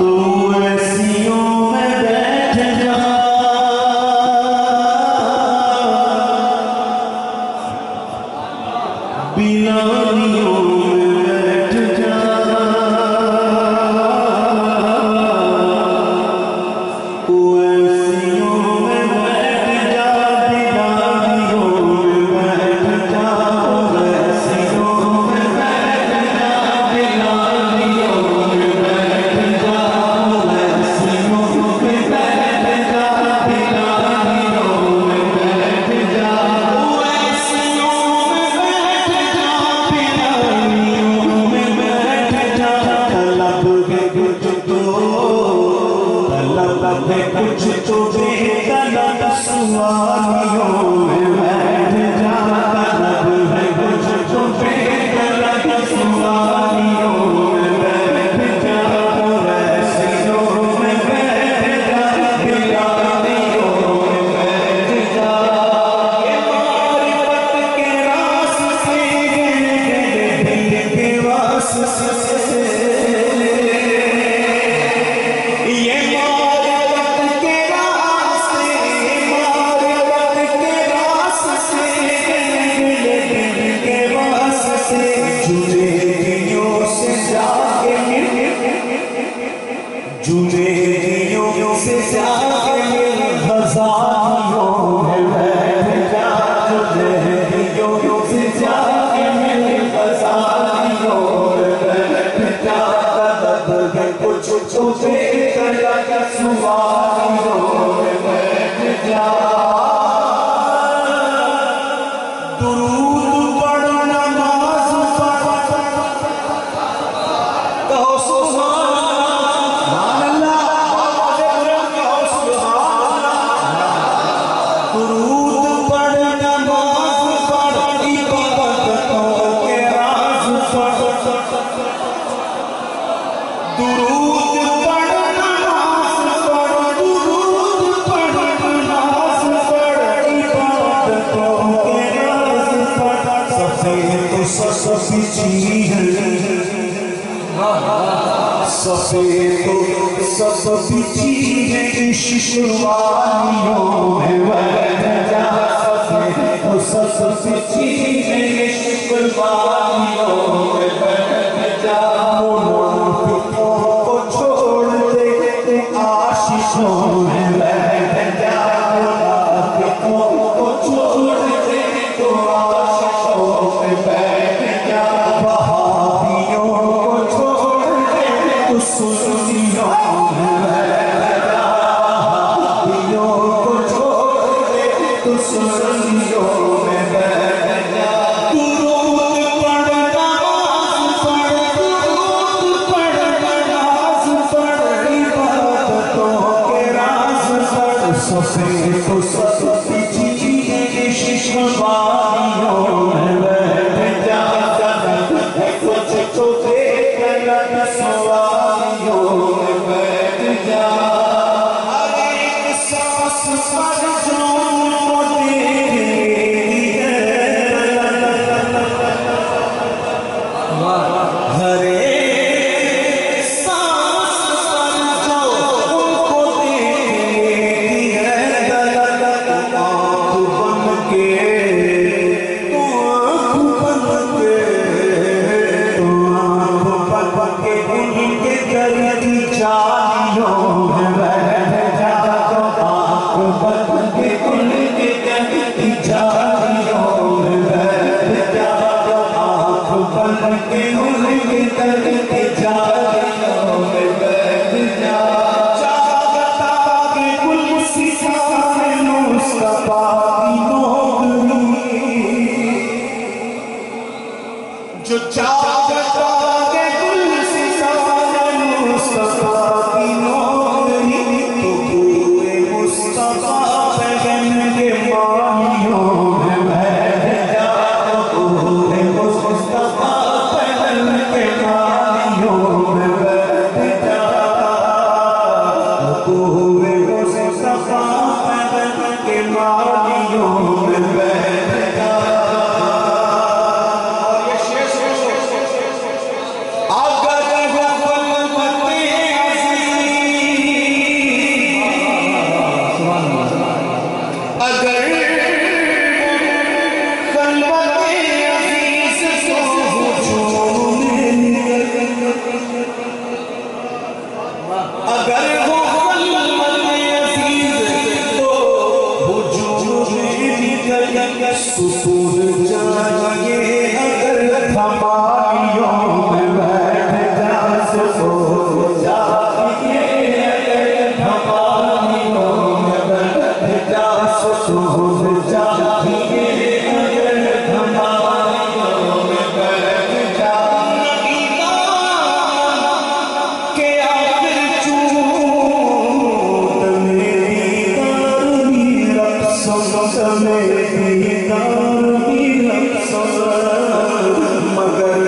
सवालियों में अगर हो खलवत अजीज तो वजूद निकल सुकून चाहिए। अगर थमालियों में बैठ जा सुकून चाहिए। अगर थमालियों में बैठ जा सुकून चाहिए। अगर थमालियों में बैठ जा नगीना के आखिर चूत मेरी दानी रक्सों मेरी दानी रक्सों मगर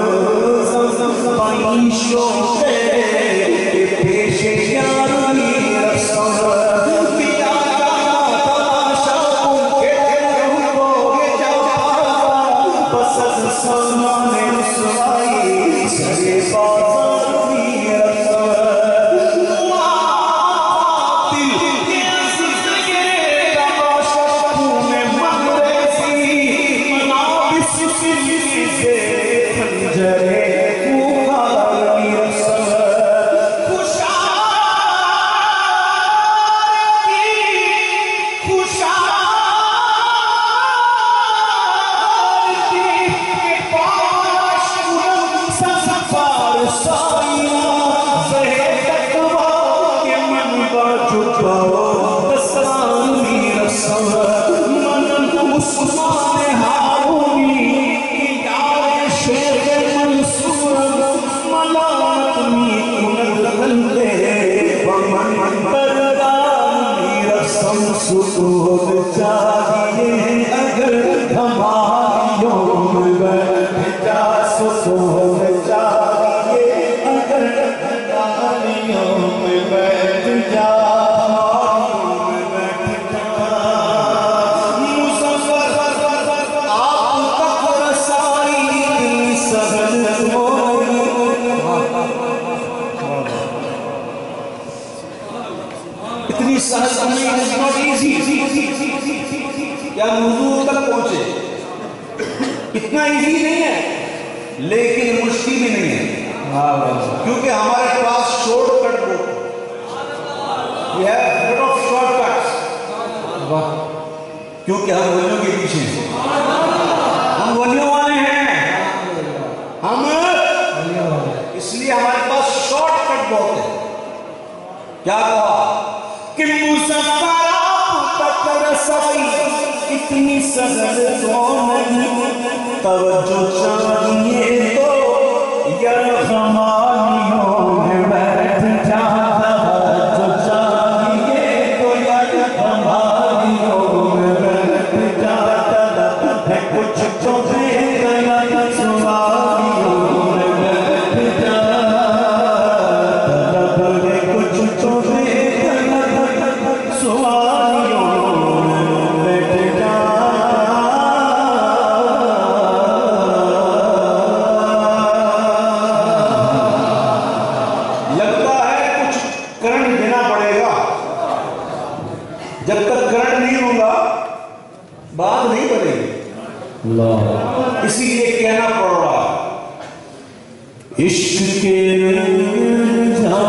पाइशों से पेश यारी रक्सों पिया तमाशा उनके रुकोगे जवाब बसत सामने सुनाई सरे बाजारी रक्सों सुकून चाहिए। अगर थमालियों में बैठ जा सुकून चाहिए। अगर थमालियों में बैठ जा मुसफ़र आप तक रसाई सहल इतनी सहज नहीं क्या हुजूर तक पहुंचे। इतना इजी नहीं है लेकिन मुश्किल भी नहीं है क्योंकि हमारे पास शॉर्टकट बुक शॉर्टकट्स क्योंकि हम वलियों के पीछे हम वलियों वाले हैं हम इसलिए हमारे पास शॉर्टकट बहुत है। क्या कहा कि मुसफ़र तक रसाई इतनी सहज तवज्जो चाहिए तो या खमालियों में बैठ जा। तवज्जो चाहिए तो या खमालियों में बैठ जा। तलब है कुछ तो देगा सवालियों में बैठ जा। तलब है कुछ तो जब तक करंट नहीं होगा बात नहीं बनेगी। इसीलिए कहना पड़ रहा इश्क के